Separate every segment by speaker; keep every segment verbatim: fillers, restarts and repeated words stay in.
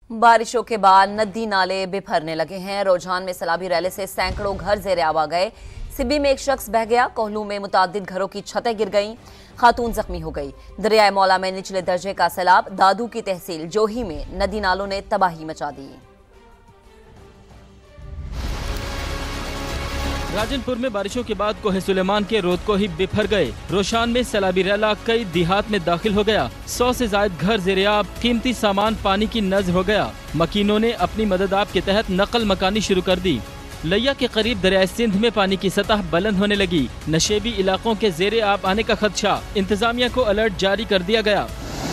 Speaker 1: बारिशों के बाद नदी नाले बिफरने लगे हैं। रुझान में सैलाबी रैले से सैकड़ों घर जेर आब आ गए। सिब्बी में एक शख्स बह गया। कोहलू में मुतादिद घरों की छतें गिर गईं। खातून जख्मी हो गई। दरियाए मौला में निचले दर्जे का सैलाब। दादू की तहसील जोही में नदी नालों ने तबाही मचा दी।
Speaker 2: राजनपुर में बारिशों के बाद कोहे सुलेमान के रोदकोही बिफर गए। रोशान में सैलाबी रैला कई देहात में दाखिल हो गया। सौ से जायद घर ज़ेर-ए-आब, कीमती सामान पानी की नज़र हो गया। मकीनों ने अपनी मदद आप के तहत नकल मकानी शुरू कर दी। लिया के करीब दरियाए सिंध में पानी की सतह बुलंद होने लगी। नशेबी इलाकों के ज़ेर-ए-आब आने का खदशा। इंतजामिया को अलर्ट जारी कर दिया गया।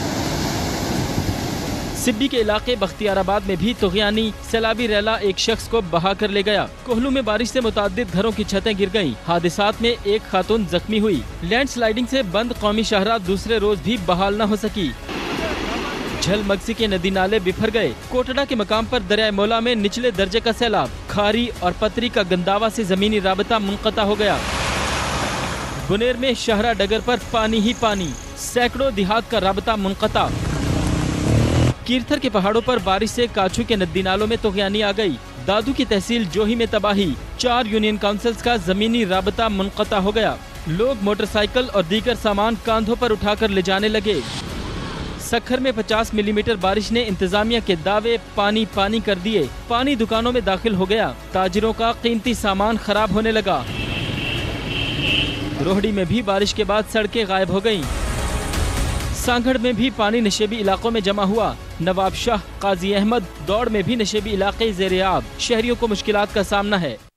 Speaker 2: सिब्बी के इलाके बख्तियाराबाद में भी तुग़यानी सैलाबी रैला एक शख्स को बहा कर ले गया। कोहलू में बारिश से मुतादिद घरों की छतें गिर गईं। हादिसात में एक खातून जख्मी हुई। लैंड स्लाइडिंग से बंद कौमी शाहराह दूसरे रोज भी बहाल न हो सकी। झल मगसी के नदी नाले बिफर गए। कोटड़ा के मकाम पर दरियाए मौला में निचले दर्जे का सैलाब। खारी और पतरी का गंदावा से जमीनी राबता मुनक़ता हो गया। बुनेर में शाहरा डगर पर पानी ही पानी। सैकड़ों देहात का राबता मुनक़ता। कीरथर के पहाड़ों पर बारिश से काछू के नदी नालों में तुग़यानी आ गई। दादू की तहसील जोही में तबाही। चार यूनियन काउंसिल्स का जमीनी राबता मुनक़ता हो गया। लोग मोटरसाइकिल और दीगर सामान कांधों पर उठाकर ले जाने लगे। सखर में पचास मिलीमीटर बारिश ने इंतजामिया के दावे पानी पानी कर दिए। पानी दुकानों में दाखिल हो गया। ताजिरों का कीमती सामान खराब होने लगा। रोहड़ी में भी बारिश के बाद सड़कें गायब हो गयीं। सांगड़ में भी पानी नशेबी इलाकों में जमा हुआ। नवाब शाह, काजी अहमद, दौड़ में भी नशेबी इलाके ज़ेर-ए-आब। शहरियों को मुश्किलात का सामना है।